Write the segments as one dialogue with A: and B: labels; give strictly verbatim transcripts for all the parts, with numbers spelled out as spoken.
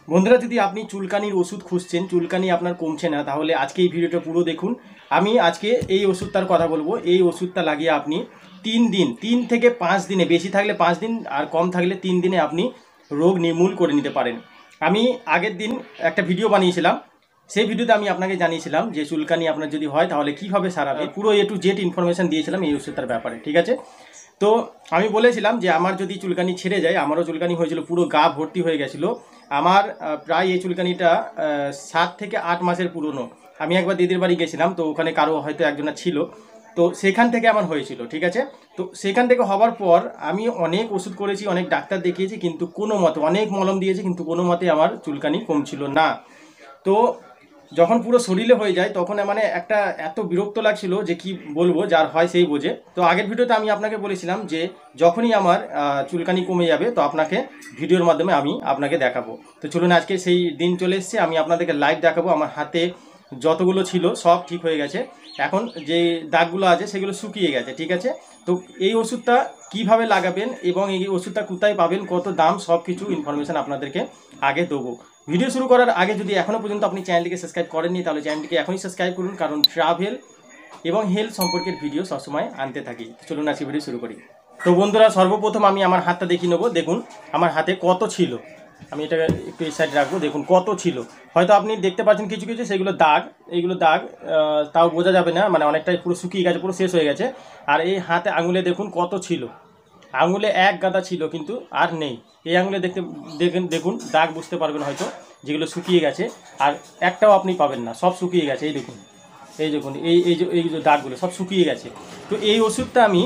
A: বন্ধুরা, যদি আপনি চুলকানির ওষুধ খুঁজছেন, চুলকানি আপনার কমছে না, তাহলে আজকে এই ভিডিওটা পুরো দেখুন। আমি আজকে এই ওষুধটার কথা বলবো। এই ওষুধটা লাগিয়ে আপনি তিন দিন তিন থেকে পাঁচ দিনে, বেশি থাকলে পাঁচ দিন আর কম থাকলে তিন দিনে আপনি রোগ নির্মূল করে নিতে পারেন। আমি আগের দিন একটা ভিডিও বানিয়েছিলাম, সেই ভিডিওতে আমি আপনাকে জানিয়েছিলাম যে চুলকানি আপনার যদি হয় তাহলে কীভাবে সারাবে, পুরো এ টু জেড ইনফরমেশান দিয়েছিলাম এই ওষুধটার ব্যাপারে, ঠিক আছে। তো আমি বলেছিলাম যে আমার যদি চুলকানি ছেড়ে যায়, আমারও চুলকানি হয়েছিল, পুরো গা ভর্তি হয়ে গেছিলো আমার। প্রায় এই চুলকানিটা সাত থেকে আট মাসের পুরনো। আমি একবার দিদির বাড়ি গেছিলাম, তো ওখানে কারো হয়তো একজনের ছিল, তো সেখান থেকে আমার হয়েছিল, ঠিক আছে। তো সেখান থেকে হওয়ার পর আমি অনেক ওষুধ করেছি, অনেক ডাক্তার দেখিয়েছি, কিন্তু কোনো মতে, অনেক মলম দিয়েছি, কিন্তু কোনো মতে আমার চুলকানি কমছিল না। তো যখন পুরো শরীরে হয়ে যায় তখন মানে একটা এত বিরক্ত লাগছিল যে কি বলবো, যার হয় সেই বোঝে। তো আগের ভিডিওতে আমি আপনাকে বলেছিলাম যে যখনই আমার চুলকানি কমে যাবে তো আপনাকে ভিডিওর মাধ্যমে আমি আপনাকে দেখাবো। তো চলুন, আজকে সেই দিন চলে এসছে, আমি আপনাদেরকে লাইভ দেখাবো। আমার হাতে যতগুলো ছিল সব ঠিক হয়ে গেছে, এখন যে দাগগুলো আছে সেগুলো শুকিয়ে গেছে, ঠিক আছে। তো এই ওষুধটা কিভাবে লাগাবেন এবং এই ওষুধটা কোথায় পাবেন, কত দাম, সব কিছু ইনফরমেশান আপনাদেরকে আগে দেবো। ভিডিও শুরু করার আগে যদি এখনও পর্যন্ত আপনি চ্যানেলটিকে সাবস্ক্রাইব করেননি তাহলে চ্যানেলটিকে এখনই সাবস্ক্রাইব করুন, কারণ ট্রাভেল এবং হেলথ সম্পর্কের ভিডিও সবসময় আনতে থাকি। চলুন আজকে ভিডিও শুরু করি। তো বন্ধুরা, সর্বপ্রথম আমি আমার হাতটা দেখিয়ে নেবো। দেখুন আমার হাতে কত ছিল, আমি এটাকে একটু এই সাইড রাখবো। দেখুন কত ছিল, হয়তো আপনি দেখতে পাচ্ছেন কিছু কিছু সেগুলো দাগ, এইগুলো দাগ, তাও বোঝা যাবে না, মানে অনেকটাই পুরো শুকিয়ে গেছে, পুরো শেষ হয়ে গেছে। আর এই হাতে আঙুলে দেখুন কত ছিল, আঙুলে এক গাদা ছিল কিন্তু আর নেই। এই আঙুলে দেখতে দেখেন, দেখুন দাগ বুঝতে পারবেন হয়তো, যেগুলো শুকিয়ে গেছে, আর একটাও আপনি পাবেন না, সব শুকিয়ে গেছে। এই দেখুন, এই দেখুন, এই এই যে এই যে দাগগুলো সব শুকিয়ে গেছে। তো এই ওষুধটা আমি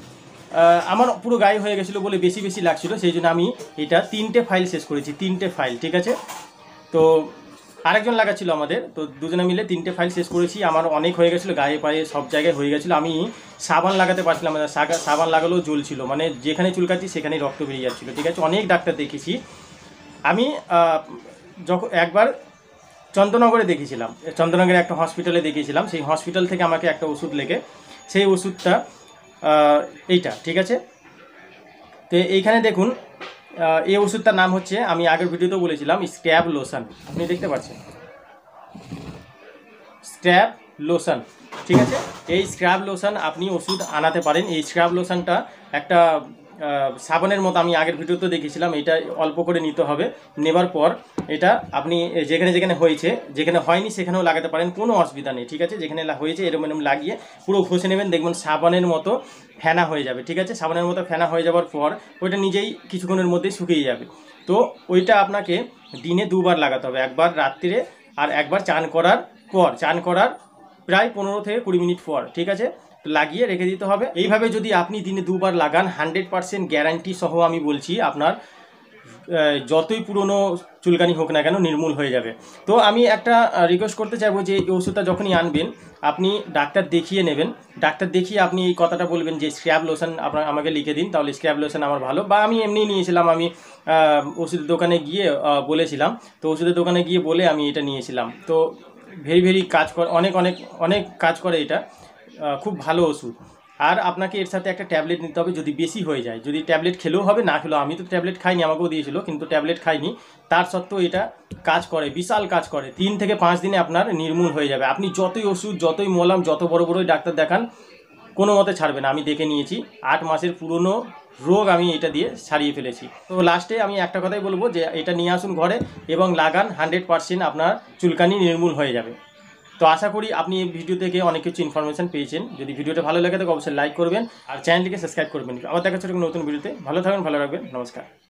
A: আমার পুরো গায়ে হয়ে গেছিলো বলে বেশি বেশি লাগছিল, সেই জন্য আমি এটা তিনটে ফাইল শেষ করেছি, তিনটে ফাইল, ঠিক আছে। তো আরেকজন লাগাচ্ছিল আমাদের, তো দুজনে মিলে তিনটে ফাইল শেষ করেছি। আমার অনেক হয়ে গেছিলো, গায়ে পায়ে সব জায়গায় হয়ে গেছিলো। আমি সাবান লাগাতে পারছিলাম না, সাবান লাগালেও জ্বলছিল, মানে যেখানে চুলকাচ্ছি সেখানেই রক্ত বেরিয়ে যাচ্ছিলো, ঠিক আছে। অনেক ডাক্তার দেখেছি আমি। যখন একবার চন্দ্রনগরে দেখিয়েছিলাম, চন্দ্রনগরে একটা হসপিটালে দেখিয়েছিলাম, সেই হসপিটাল থেকে আমাকে একটা ওষুধ লেগে, সেই ওষুধটা এইটা, ঠিক আছে। তো এইখানে দেখুন, এই ওষুধটার নাম হচ্ছে, আমি আগের ভিডিওতেও বলেছিলাম, স্ক্র্যাব লোশন। আপনি দেখতে পাচ্ছেন স্ক্র্যাব লোশন, ঠিক আছে। এই স্ক্র্যাব লোশন আপনি ওষুধ আনাতে পারেন। এই স্ক্র্যাব লোশনটা একটা সাবানের মতো, আমি আগের ভিডিওতে দেখেছিলাম। এটা অল্প করে নিতে হবে, নেবার পর এটা আপনি যেখানে যেখানে হয়েছে, যেখানে হয়নি সেখানেও লাগাতে পারেন, কোনো অসুবিধা নেই, ঠিক আছে। যেখানে হয়েছে এরকম এরকম লাগিয়ে পুরো ঘষে নেবেন, দেখবেন সাবানের মতো ফেনা হয়ে যাবে, ঠিক আছে। সাবানের মতো ফেনা হয়ে যাওয়ার পর ওইটা নিজেই কিছুক্ষণের মধ্যেই শুকিয়ে যাবে। তো ওইটা আপনাকে দিনে দুবার লাগাতে হবে, একবার রাত্রিরে আর একবার চান করার পর, চান করার প্রায় পনেরো থেকে কুড়ি মিনিট পর, ঠিক আছে। লাগিয়ে রেখে দিতে হবে। এইভাবে যদি আপনি দিনে দুবার লাগান, হান্ড্রেড পারসেন্ট গ্যারান্টি সহ আমি বলছি, আপনার যতই পুরনো চুলকানি হোক না কেন নির্মূল হয়ে যাবে। তো আমি একটা রিকোয়েস্ট করতে চাইবো যে এই ওষুধটা যখনই আনবেন আপনি ডাক্তার দেখিয়ে নেবেন। ডাক্তার দেখিয়ে আপনি এই কথাটা বলবেন যে স্ক্র্যাব লোশন আপনার আমাকে লিখে দিন, তাহলে স্ক্র্যাব লোশন আমার ভালো। বা আমি এমনি নিয়েছিলাম, আমি ওষুধের দোকানে গিয়ে বলেছিলাম, তো ওষুধের দোকানে গিয়ে বলে আমি এটা নিয়েছিলাম। তো ভেরি ভেরি কাজ করে, অনেক অনেক অনেক কাজ করে এটা, খুব ভালো ওষুধ। আর আপনাকে এর সাথে একটা ট্যাবলেট নিতে হবে যদি বেশি হয়ে যায়। যদি ট্যাবলেট খেলেও হবে, না খেলেও, আমি তো ট্যাবলেট খাইনি, আমাকেও দিয়েছিল, কিন্তু ট্যাবলেট খাইনি, তার সত্ত্বেও এটা কাজ করে, বিশাল কাজ করে। তিন থেকে পাঁচ দিনে আপনার নির্মূল হয়ে যাবে। আপনি যতই ওষুধ, যতই মলম, যত বড় বড়ই ডাক্তার দেখান, কোনো মতে ছাড়বে না। আমি দেখে নিয়েছি, আট মাসের পুরনো রোগ আমি এটা দিয়ে ছাড়িয়ে ফেলেছি। তো লাস্টে আমি একটা কথাই বলবো যে এটা নিয়ে আসুন ঘরে এবং লাগান, হান্ড্রেড পারসেন্ট আপনার চুলকানি নির্মূল হয়ে যাবে। তো আশা করি আপনি এই ভিডিও থেকে অনেক কিছু ইনফরমেশন পেয়েছেন। যদি ভিডিওটা ভালো লাগে থাকে অবশ্যই লাইক করবেন আর চ্যানেলটিকে সাবস্ক্রাইব করবেন। আবার দেখা হচ্ছে নতুন ভিডিওতে। ভালো থাকবেন, ভালো রাখবেন, নমস্কার।